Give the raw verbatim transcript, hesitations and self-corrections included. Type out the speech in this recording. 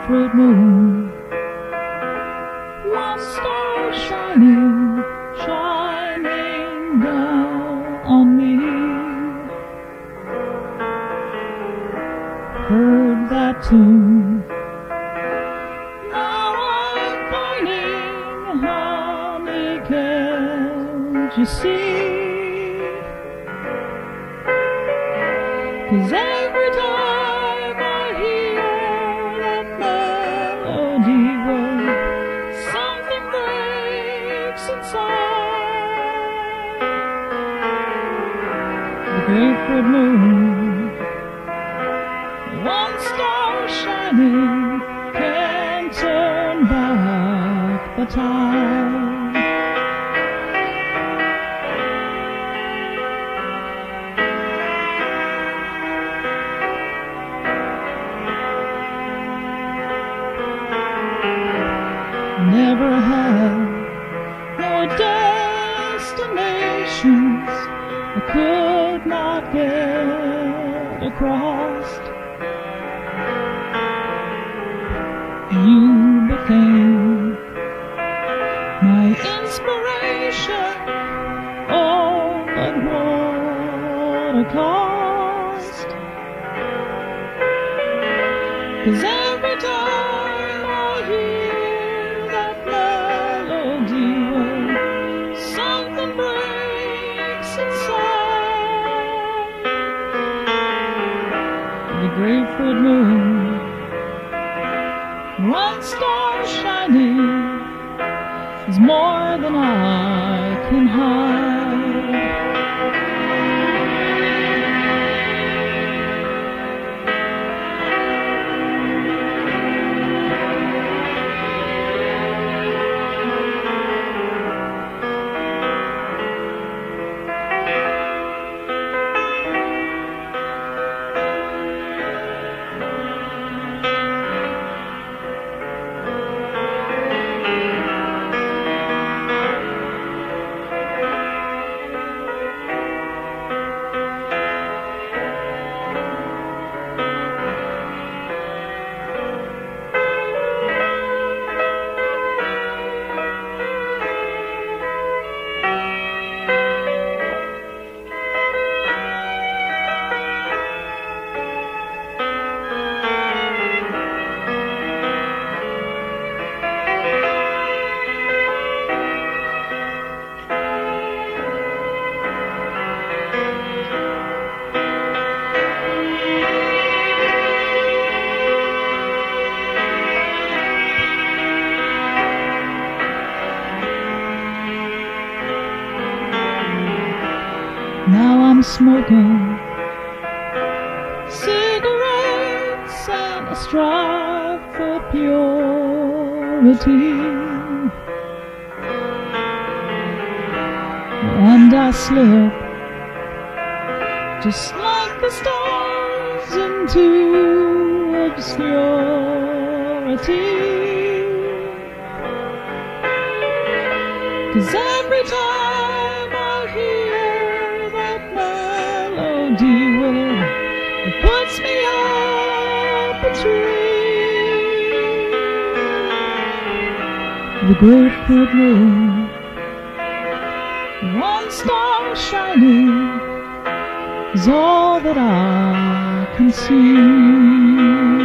grapefruit moon, one star shining, shining down on me. Heard that tune, now I'm finding honey, can't you see? 'Cause every time I hear that melody, well, something breaks inside. The grapefruit moon, one star shining, can turn back the tide. Never had no destinations I could not get across. You became my inspiration, oh, but what a cost. 'Cause every time I hear that melody, well, something breaks inside. The grapefruit moon, one star shining, is more than I can hide. Now I'm smoking cigarettes and I strive for purity, and I slip just like the stars into obscurity. 'Cause every time I hear that melody, well, it puts me up a tree. The grapefruit moon, one star shining, is all that I can see.